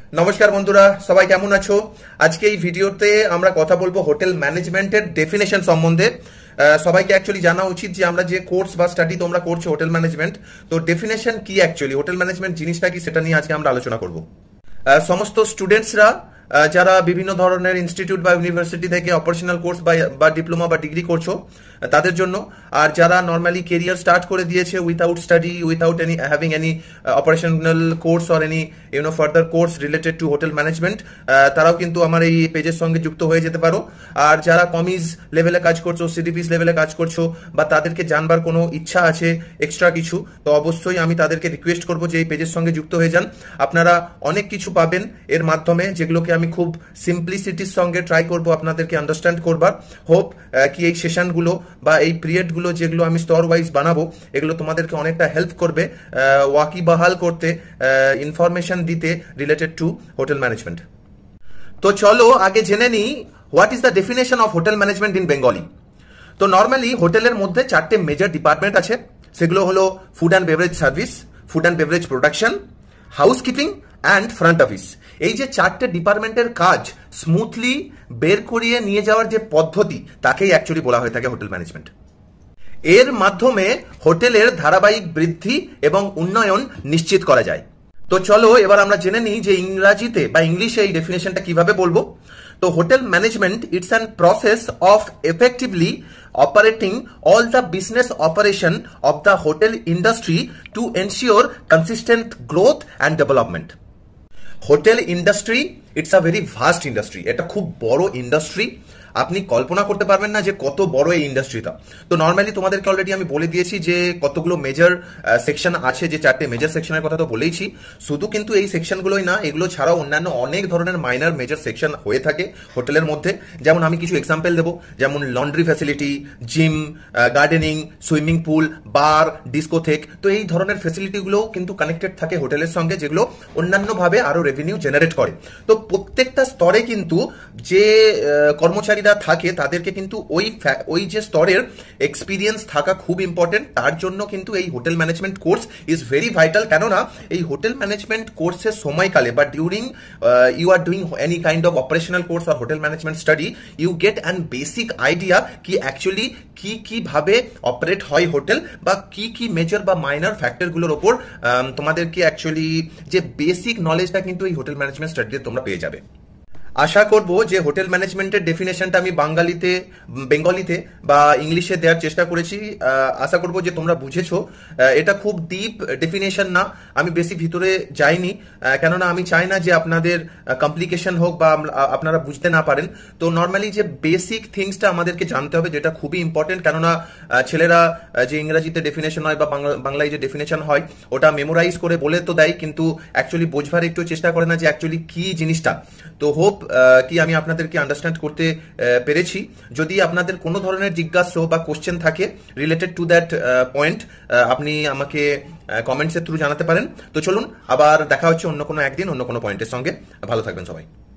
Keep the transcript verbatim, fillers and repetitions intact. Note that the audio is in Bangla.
নমস্কার বন্ধুরা, সবাই কেমন আছো? আজকে এই ভিডিওতে আমরা কথা বলবো হোটেল ম্যানেজমেন্টের ডেফিনেশন সম্বন্ধে। সবাইকে অ্যাকচুয়ালি জানা উচিত যে আমরা যে কোর্স বা স্টাডি তোমরা করছো হোটেল ম্যানেজমেন্ট, তো ডেফিনেশন কি অ্যাকচুয়ালি, হোটেল ম্যানেজমেন্ট জিনিসটা কি, সেটা নিয়ে আজকে আমরা আলোচনা করব। সমস্ত স্টুডেন্টসরা যারা বিভিন্ন ধরনের ইনস্টিটিউট বা ইউনিভার্সিটি থেকে অপারেশনাল কোর্স বা ডিপ্লোমা বা ডিগ্রি করছো তাদের জন্য, আর যারা নর্মালি কেরিয়ার স্টার্ট করে দিয়েছে without study, without any having any operational course or any you know further course related to hotel management, তারাও কিন্তু আমার এই পেজের সঙ্গে যুক্ত হয়ে যেতে পারো। আর যারা কমিজ লেভেলে কাজ করছো, সিডিপিস লেভেলে কাজ করছো, বা তাদেরকে জানবার কোনো ইচ্ছা আছে এক্সট্রা কিছু, তো অবশ্যই আমি তাদেরকে রিকোয়েস্ট করবো যে এই পেজের সঙ্গে যুক্ত হয়ে যান। আপনারা অনেক কিছু পাবেন এর মাধ্যমে, যেগুলোকে আমি খুব সিম্পলিসিটির সঙ্গে ট্রাই করবো আপনাদেরকে আন্ডারস্ট্যান্ড করবার। হোপ কি এই সেশনগুলো বা এই পিরিয়ডগুলো যেগুলো আমি স্তর ওয়াইজ বানাবো, এগুলো তোমাদেরকে অনেকটা হেল্প করবে ওয়াকিবহাল করতে, ইনফরমেশন দিতে রিলেটেড টু হোটেল ম্যানেজমেন্ট। তো চলো আগে জেনে নিই what is the definition of hotel management in Bengali. তো নর্মালি হোটেলের মধ্যে চারটে মেজর ডিপার্টমেন্ট আছে, সেগুলো হলো food and beverage service, food and beverage production, housekeeping and front office. এই যে চারটে ডিপার্টমেন্টের কাজ স্মুথলি বের করিয়ে নিয়ে যাওয়ার যে পদ্ধতি, তাকেই অ্যাকচুয়ালি বলা হয়ে থাকে হোটেল ম্যানেজমেন্ট। এর মাধ্যমে হোটেলের ধারাবাহিক বৃদ্ধি এবং উন্নয়ন নিশ্চিত করা যায়। তো চলো এবার আমরা জেনে নিই যে ইংরাজিতে বা ইংলিশে এই ডেফিনেশনটা কিভাবে বলবো। তো hotel management it's an process of effectively operating all the business operation of the hotel industry to ensure consistent growth and development. Hotel industry it's a very vast industry, এটা খুব বড় ইন্ডাস্ট্রি, আপনি কল্পনা করতে পারবেন না যে কত বড় এই ইন্ডাস্ট্রিটা। তো নর্মালি তোমাদেরকে অলরেডি আমি বলে দিয়েছি যে কতগুলো মেজর সেকশন আছে, যে চারটে মেজর সেকশনের কথা তো বলেইছি। শুধু কিন্তু এই সেকশনগুলোই না, এগুলো ছাড়াও অন্যান্য অনেক ধরনের মাইনর মেজর সেকশন হয়ে থাকে হোটেলের মধ্যে। যেমন আমি কিছু এক্সাম্পল দেবো, যেমন laundry facility, gym, gardening, swimming pool, bar, discotheque. তো এই ধরনের ফ্যাসিলিটিগুলোও কিন্তু কানেক্টেড থাকে হোটেলের সঙ্গে, যেগুলো অন্যান্যভাবে আরও রেভিনিউ জেনারেট করে। তো প্রত্যেকটা স্তরে কিন্তু যে কর্মচারীরা থাকে তাদেরকে কিন্তু ওই ওই যে স্তরের এক্সপিরিয়েন্স থাকা খুব ইম্পর্টেন্ট। তার জন্য কিন্তু এই hotel management course is very vital. কেননা এই হোটেল ম্যানেজমেন্ট কোর্সের সময়কালে বা during you are doing any kind of operational course আর hotel management study, you get an basic idea কি অ্যাকচুয়ালি কি কিভাবে অপারেট হয় হোটেল, বা কি কি মেজর বা মাইনর ফ্যাক্টরগুলোর ওপর তোমাদেরকে অ্যাকচুয়ালি যে বেসিক নলেজটা কিন্তু এই হোটেল ম্যানেজমেন্ট স্টাডিতে তোমরা পেয়ে যাবে। আশা করব যে হোটেল ম্যানেজমেন্টের ডেফিনেশনটা আমি বাঙালিতে, বেঙ্গলিতে বা ইংলিশে দেওয়ার চেষ্টা করেছি। আশা করব যে তোমরা বুঝেছো। এটা খুব ডিপ ডেফিনেশন না, আমি বেশি ভিতরে যাইনি, কেননা আমি চাই না যে আপনাদের কমপ্লিকেশন হোক বা আপনারা বুঝতে না পারেন। তো নর্মালি যে বেসিক থিংসটা আমাদেরকে জানতে হবে, যেটা খুবই ইম্পর্টেন্ট। কেননা ছেলেরা যে ইংরাজিতে ডেফিনেশন হয় বা বাংলায় যে ডেফিনেশন হয়, ওটা মেমোরাইজ করে বলে তো দেয়, কিন্তু অ্যাকচুয়ালি বোঝবার একটু চেষ্টা করে না যে অ্যাকচুয়ালি কি জিনিসটা। তো হোপ কি আমি আপনাদেরকে আন্ডারস্ট্যান্ড করতে পেরেছি। যদি আপনাদের কোনো ধরনের জিজ্ঞাসা বা কোশ্চেন থাকে রিলেটেড টু দ্যাট পয়েন্ট, আপনি আমাকে কমেন্টসের থ্রু জানাতে পারেন। তো চলুন আবার দেখা হচ্ছে অন্য কোনো একদিন অন্য কোনো পয়েন্টের সঙ্গে। ভালো থাকবেন সবাই।